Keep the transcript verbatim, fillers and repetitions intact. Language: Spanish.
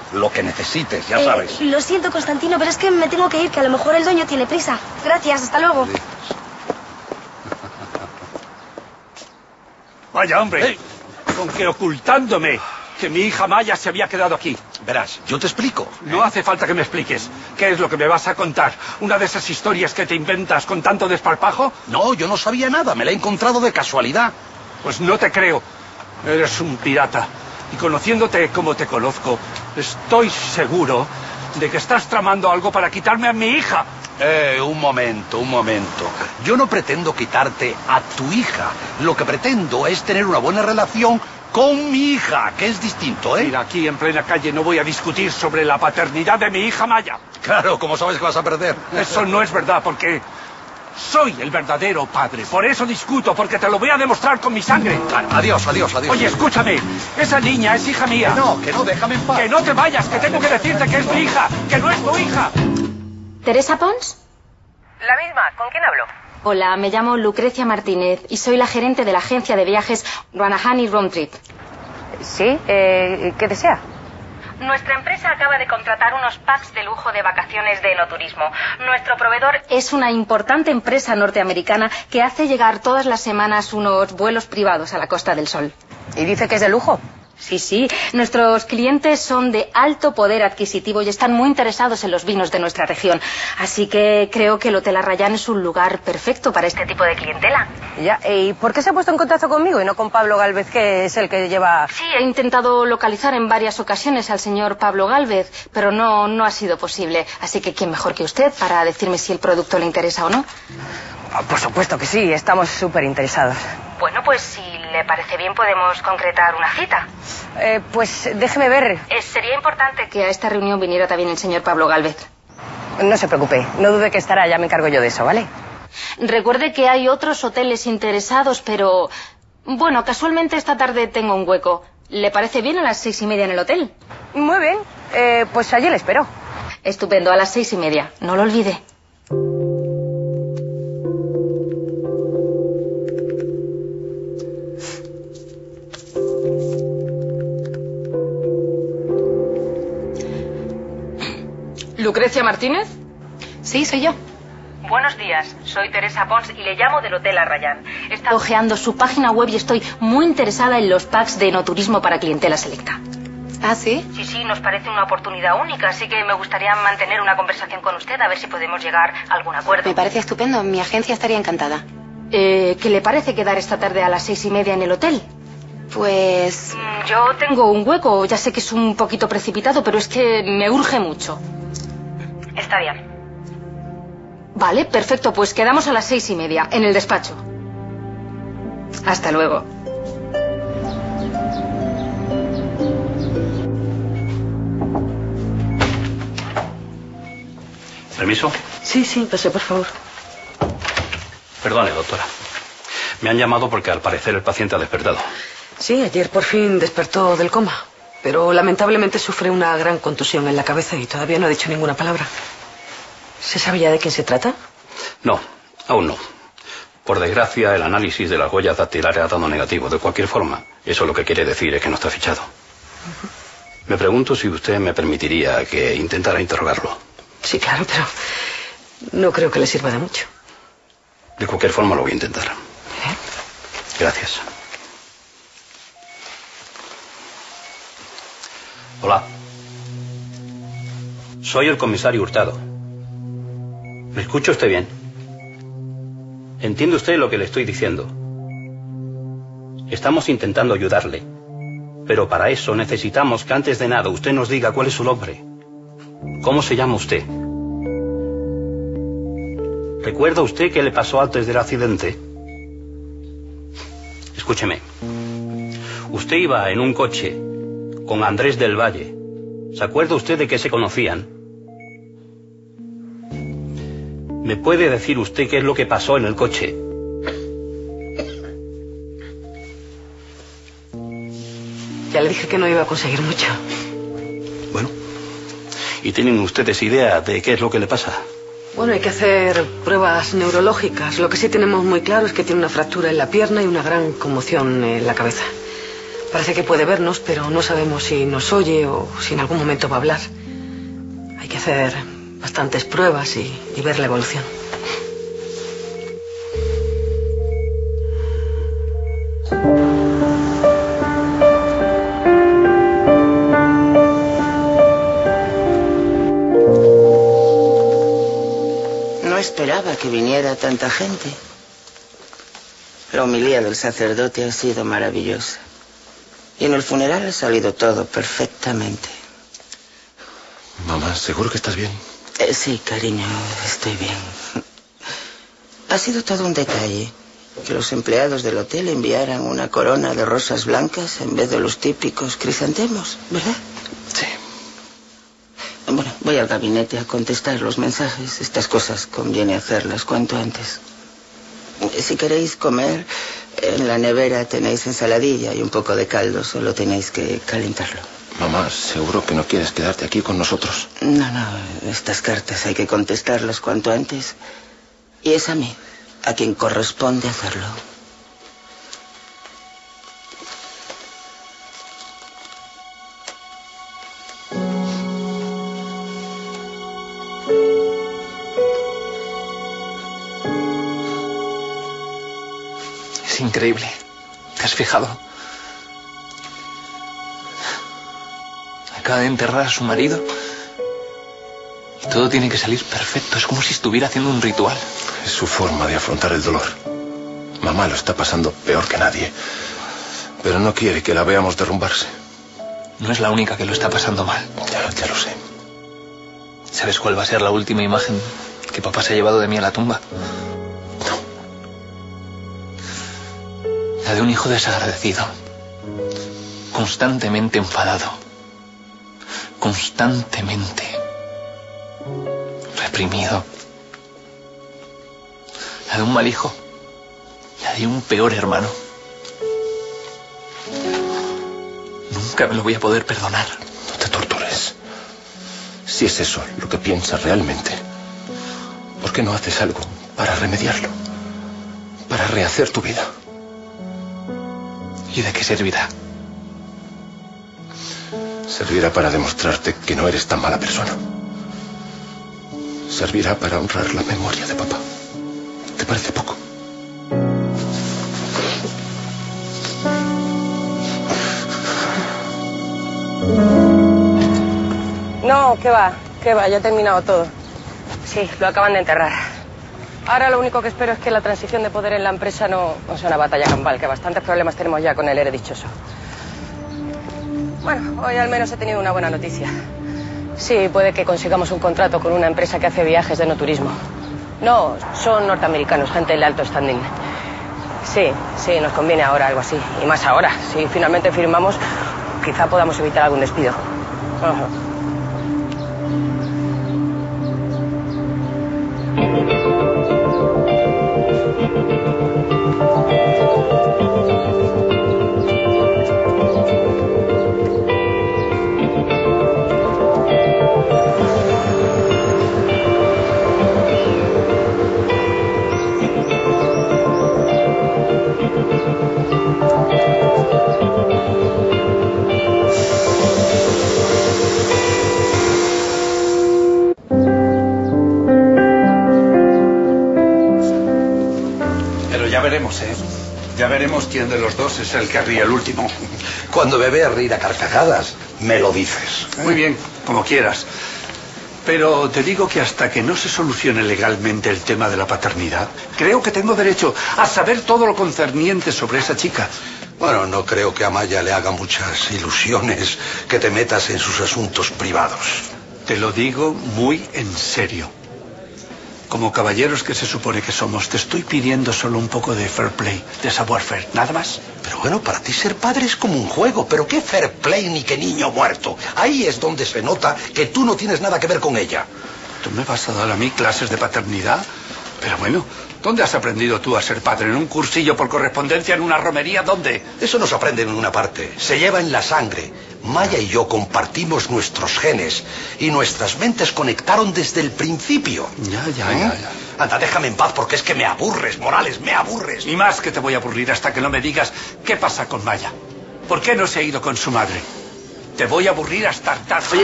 lo que necesites, ya eh, sabes. Lo siento, Constantino, pero es que me tengo que ir, que a lo mejor el dueño tiene prisa. Gracias, hasta luego. Sí. Vaya, hombre, con que ocultándome que mi hija Maya se había quedado aquí. Verás, yo te explico. No hace falta que me expliques. ¿Qué es lo que me vas a contar? ¿Una de esas historias que te inventas con tanto desparpajo? No, yo no sabía nada, me la he encontrado de casualidad. Pues no te creo. Eres un pirata. Y conociéndote como te conozco, estoy seguro de que estás tramando algo para quitarme a mi hija. Eh, un momento, un momento. Yo no pretendo quitarte a tu hija. Lo que pretendo es tener una buena relación con mi hija, que es distinto, ¿eh? Mira, aquí en plena calle no voy a discutir sobre la paternidad de mi hija Maya. Claro, como sabes que vas a perder. Eso no es verdad, porque soy el verdadero padre. Por eso discuto, porque te lo voy a demostrar con mi sangre. Adiós, adiós, adiós. Oye, escúchame. Esa niña es hija mía. Que no, que no, déjame en paz. Que no te vayas, que tengo que decirte que es mi hija, que no es tu hija. ¿Teresa Pons? La misma. ¿Con quién hablo? Hola, me llamo Lucrecia Martínez y soy la gerente de la agencia de viajes Ranahani Road Trip. Sí, eh, ¿qué desea? Nuestra empresa acaba de contratar unos packs de lujo de vacaciones de enoturismo. Nuestro proveedor es una importante empresa norteamericana que hace llegar todas las semanas unos vuelos privados a la Costa del Sol. ¿Y dice que es de lujo? Sí, sí. Nuestros clientes son de alto poder adquisitivo y están muy interesados en los vinos de nuestra región. Así que creo que el Hotel Arrayán es un lugar perfecto para este tipo de clientela. Ya, ¿y por qué se ha puesto en contacto conmigo y no con Pablo Gálvez, que es el que lleva...? Sí, he intentado localizar en varias ocasiones al señor Pablo Gálvez, pero no, no ha sido posible. Así que ¿quién mejor que usted para decirme si el producto le interesa o no? Ah, por supuesto que sí, estamos súper interesados. Bueno, pues si le parece bien podemos concretar una cita. Eh, pues déjeme ver. Eh, sería importante que a esta reunión viniera también el señor Pablo Gálvez. No se preocupe, no dude que estará, ya me encargo yo de eso, ¿vale? Recuerde que hay otros hoteles interesados, pero... Bueno, casualmente esta tarde tengo un hueco. ¿Le parece bien a las seis y media en el hotel? Muy bien, eh, pues allí le espero. Estupendo, a las seis y media. No lo olvide. ¿Lucrecia Martínez? Sí, soy yo. Buenos días, soy Teresa Pons y le llamo del Hotel Arrayán. He estado ojeando su página web y estoy muy interesada en los packs de enoturismo para clientela selecta. ¿Ah, sí? Sí, sí, nos parece una oportunidad única, así que me gustaría mantener una conversación con usted a ver si podemos llegar a algún acuerdo. Me parece estupendo, mi agencia estaría encantada. Eh, ¿Qué le parece quedar esta tarde a las seis y media en el hotel? Pues... Yo tengo un hueco, ya sé que es un poquito precipitado, pero es que me urge mucho. Está bien. Vale, perfecto, pues quedamos a las seis y media, en el despacho. Hasta luego. ¿Permiso? Sí, sí, pase, por favor. Perdone, doctora. Me han llamado porque al parecer el paciente ha despertado. Sí, ayer por fin despertó del coma. Pero lamentablemente sufre una gran contusión en la cabeza y todavía no ha dicho ninguna palabra. ¿Se sabe ya de quién se trata? No, aún no. Por desgracia, el análisis de las huellas dactilares ha dado negativo. De cualquier forma, eso lo que quiere decir es que no está fichado. Uh-huh. Me pregunto si usted me permitiría que intentara interrogarlo. Sí, claro, pero no creo que le sirva de mucho. De cualquier forma, lo voy a intentar. ¿Eh? Gracias. Hola. Soy el comisario Hurtado. ¿Me escucha usted bien? ¿Entiende usted lo que le estoy diciendo? Estamos intentando ayudarle, pero para eso necesitamos que antes de nada usted nos diga cuál es su nombre. ¿Cómo se llama usted? ¿Recuerda usted qué le pasó antes del accidente? Escúcheme. Usted iba en un coche con Andrés del Valle. ¿Se acuerda usted de que se conocían? ¿Me puede decir usted qué es lo que pasó en el coche? Ya le dije que no iba a conseguir mucho. Bueno, ¿y tienen ustedes idea de qué es lo que le pasa? Bueno, hay que hacer pruebas neurológicas. Lo que sí tenemos muy claro es que tiene una fractura en la pierna y una gran conmoción en la cabeza. Parece que puede vernos, pero no sabemos si nos oye o si en algún momento va a hablar. Hay que hacer bastantes pruebas y, y ver la evolución. No esperaba que viniera tanta gente. La homilía del sacerdote ha sido maravillosa. Y en el funeral ha salido todo perfectamente. Mamá, ¿seguro que estás bien? Eh, sí, cariño, estoy bien. Ha sido todo un detalle. Que los empleados del hotel enviaran una corona de rosas blancas en vez de los típicos crisantemos, ¿verdad? Sí. Bueno, voy al gabinete a contestar los mensajes. Estas cosas conviene hacerlas cuanto antes. Si queréis comer, en la nevera tenéis ensaladilla y un poco de caldo. Solo tenéis que calentarlo. Mamá, ¿seguro que no quieres quedarte aquí con nosotros? No, no. Estas cartas hay que contestarlas cuanto antes. Y es a mí a quien corresponde hacerlo. Es increíble. ¿Te has fijado? Acaba de enterrar a su marido y todo tiene que salir perfecto. Es como si estuviera haciendo un ritual. Es su forma de afrontar el dolor. Mamá lo está pasando peor que nadie, pero no quiere que la veamos derrumbarse. No es la única que lo está pasando mal. Ya, ya lo sé. ¿Sabes cuál va a ser la última imagen que papá se ha llevado de mí a la tumba? La de un hijo desagradecido, constantemente enfadado, constantemente reprimido. La de un mal hijo, la de un peor hermano. Nunca me lo voy a poder perdonar. No te tortures. Si es eso lo que piensas realmente, ¿por qué no haces algo para remediarlo? Para rehacer tu vida. ¿Y de qué servirá? Servirá para demostrarte que no eres tan mala persona. Servirá para honrar la memoria de papá. ¿Te parece poco? No, qué va, qué va, ya he terminado todo. Sí, lo acaban de enterrar. Ahora lo único que espero es que la transición de poder en la empresa no, no sea una batalla campal, que bastantes problemas tenemos ya con el héroe dichoso. Bueno, hoy al menos he tenido una buena noticia. Sí, puede que consigamos un contrato con una empresa que hace viajes de no turismo. No, son norteamericanos, gente de alto standing. Sí, sí, nos conviene ahora algo así. Y más ahora. Si finalmente firmamos, quizá podamos evitar algún despido. Ajá. Ya veremos, ¿eh? Ya veremos quién de los dos es el que ríe el último. Cuando me veas reír a carcajadas, me lo dices. Muy bien, como quieras. Pero te digo que hasta que no se solucione legalmente el tema de la paternidad, creo que tengo derecho a saber todo lo concerniente sobre esa chica. Bueno, no creo que a Maya le haga muchas ilusiones que te metas en sus asuntos privados. Te lo digo muy en serio. Como caballeros que se supone que somos, te estoy pidiendo solo un poco de fair play, de savoir-faire, nada más. Pero bueno, para ti ser padre es como un juego, pero qué fair play ni qué niño muerto. Ahí es donde se nota que tú no tienes nada que ver con ella. ¿Tú me vas a dar a mí clases de paternidad? Pero bueno, ¿dónde has aprendido tú a ser padre? ¿En un cursillo por correspondencia, en una romería? ¿Dónde? Eso no se aprende en una parte, se lleva en la sangre. Maya y yo compartimos nuestros genes y nuestras mentes conectaron desde el principio. Ya, ya, ¿Eh? ya, ya. Anda, déjame en paz porque es que me aburres, Morales, me aburres. Y más que te voy a aburrir hasta que no me digas qué pasa con Maya. ¿Por qué no se ha ido con su madre? Te voy a aburrir hasta hartar.